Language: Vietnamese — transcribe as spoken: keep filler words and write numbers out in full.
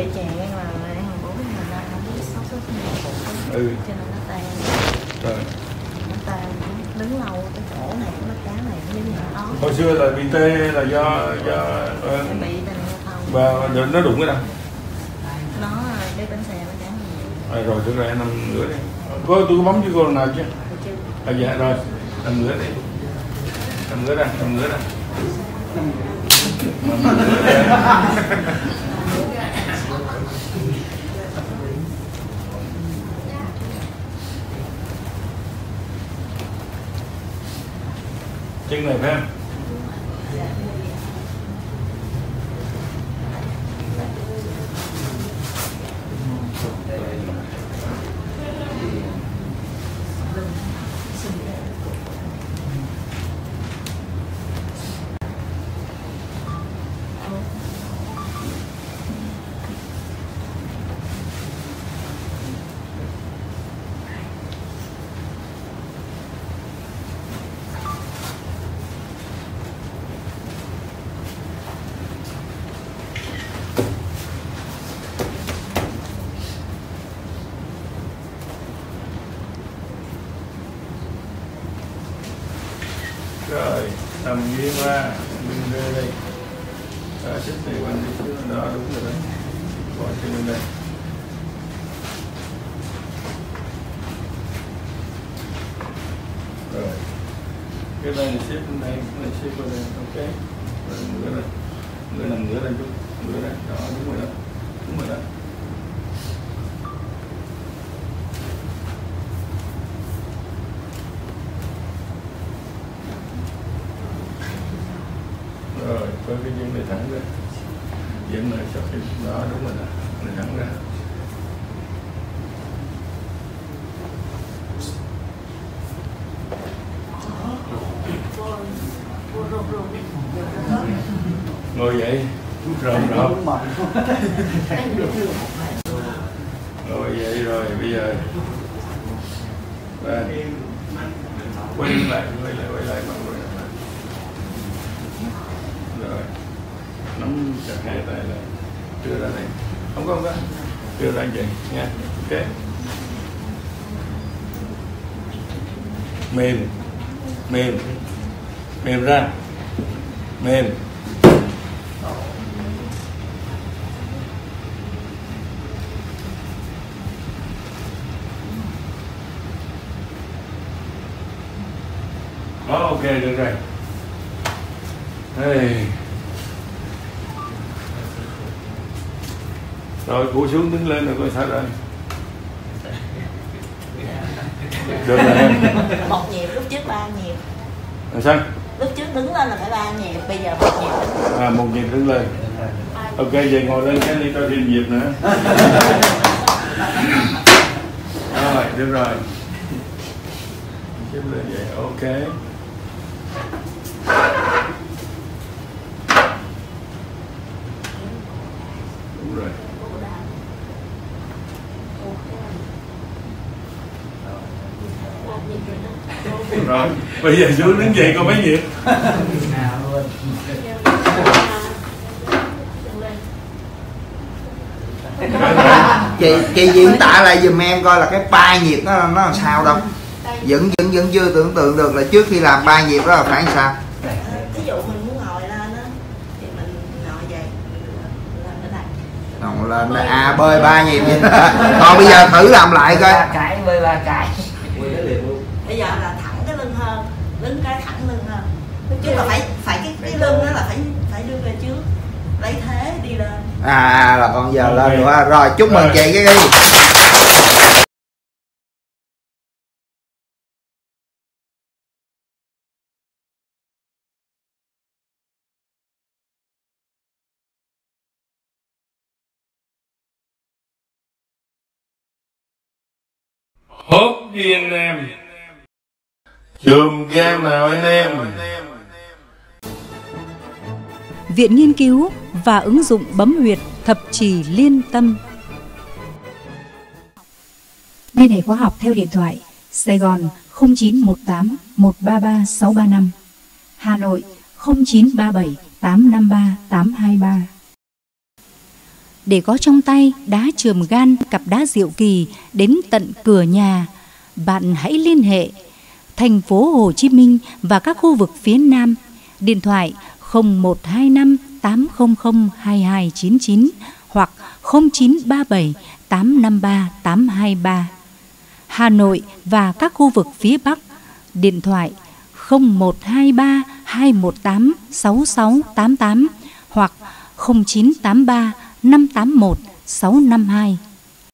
bị chèn mà ăn bún mình ăn không biết sốt sốt nhiều ừ. cho nên nó tan. Rồi. Nó tan đứng lâu cái chỗ này cái cá này nó giống như nó ót. Hồi xưa là bị tê là do do uh, bị tai nạn giao thông. và nó đụng cái đâu? Nó đi bánh xe nó cán nhiều. À, rồi được rồi, nằm ngửa đi. Có tôi có bấm với cô lần nào chứ? À dạ rồi, nằm ngửa đi. Nằm ngửa ra, nằm ngửa ra. Nằm ngửa ra. Chân này phải không? Rồi, nằm nghiêng ra, nghiêng ra đây. Đó, xích này quanh đi xíu, đó đúng rồi đấy. Bỏ chân lên đây. Rồi. Cái này xếp lên đây, cái này xếp vào đây, ok. Rồi, ngửa đây. Ngửa nằm ngửa đây chút, ngửa đây, đó, đúng rồi đó. Đúng rồi đó. Rồi, có cái chân này thẳng ra. Dẫn này cho cái đó đúng rồi đó. Này thẳng ra. Ngồi dậy. Rộm rộm. Ngồi dậy rồi, bây giờ và quay lại, quay lại, quay lại bằng quay lại. Rồi, nắm chặt hai tay lại, đưa ra đây, không có không có, đưa ra vậy nha, ok. Mềm, mềm, mềm ra, mềm. Đó, ok, được rồi. Hey. Rồi cúi xuống đứng lên rồi coi sao rồi. Được rồi em. Một nhịp, lúc trước ba nhịp. Làm sao? Lúc trước đứng lên là phải ba nhịp, bây giờ một nhịp đứng. À, một nhịp đứng lên. Ok, vậy ngồi lên cái đi cho thêm nhịp nữa. Rồi, được rồi. Xếp lên vậy, ok. Đúng rồi. Rồi, bây giờ xuống đứng dậy coi mấy nhịp. chị chị diễn tả lại giùm em coi là cái ba nhịp nó nó làm sao đâu, vẫn vẫn vẫn chưa tưởng tượng được là trước khi làm ba nhịp đó là phải làm sao. Ví dụ mình muốn ngồi lên á thì mình ngồi vậy, lên ở đây. Ngồi lên à, bơi ba nhịp vậy. Còn bây giờ thử làm lại coi. Ba cái bơi ba cái. Bây giờ là thẳng cái lưng hơn, lưng cái thẳng lưng hơn. Chứ là phải phải cái cái lưng đó là phải phải đưa về trước, lấy thế đi lên. À là còn giờ lên nữa rồi, chúc mừng chị cái đi. Hốt đi anh em. Chùm game nào anh em. Viện Nghiên cứu và ứng dụng bấm huyệt thập trì liên tâm. Liên hệ khóa học theo điện thoại Sài Gòn không chín một tám một ba ba sáu ba năm, Hà Nội không chín ba bảy tám năm ba tám hai ba. để có trong tay đá chườm gan, cặp đá diệu kỳ đến tận cửa nhà, bạn hãy liên hệ thành phố Hồ Chí Minh và các khu vực phía Nam. Điện thoại không một hai năm tám không không hai hai chín chín hoặc không chín ba bảy tám năm ba tám hai ba. Hà Nội và các khu vực phía Bắc, điện thoại không một hai ba hai một tám sáu sáu tám tám hoặc không chín tám ba năm tám một sáu năm hai.